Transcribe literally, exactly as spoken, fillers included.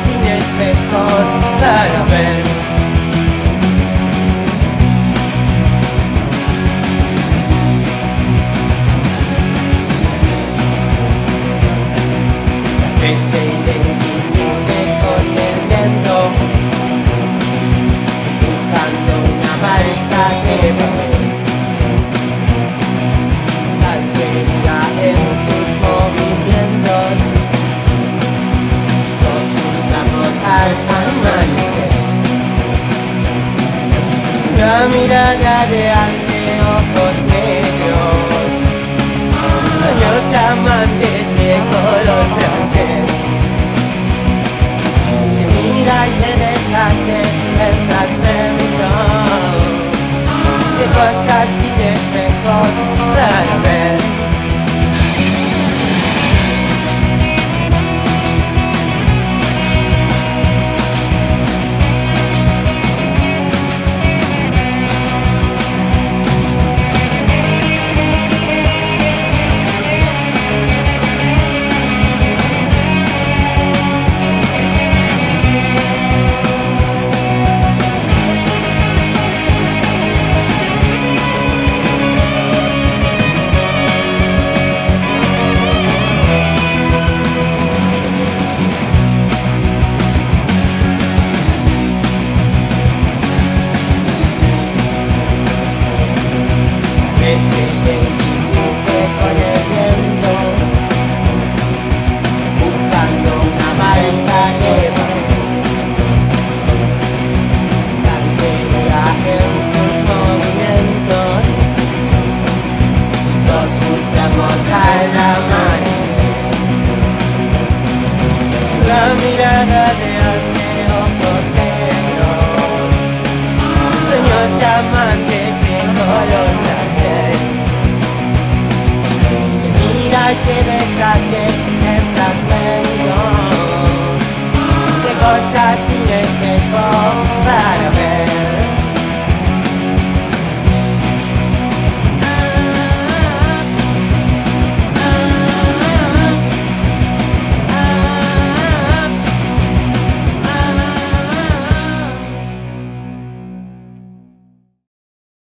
sin espejos para ver. Que se identifique con el viento, dibujando una balsa que ve tan segura en sus movimientos. Son sus tramos al amanecer. La mirada de anteojos negros, sueños amantes de color francés, que mira y se deshace en fragmentos de cosas sin espejos para ver. Que se identifique con el viento, buscando una balsa que va tan segura en sus movimientos. Hizo sus tramos al amanecer. La mirada de anteojos negros, sueños amantes de color francés, que mira y se deshace en fragmentos de cosas sin espejo para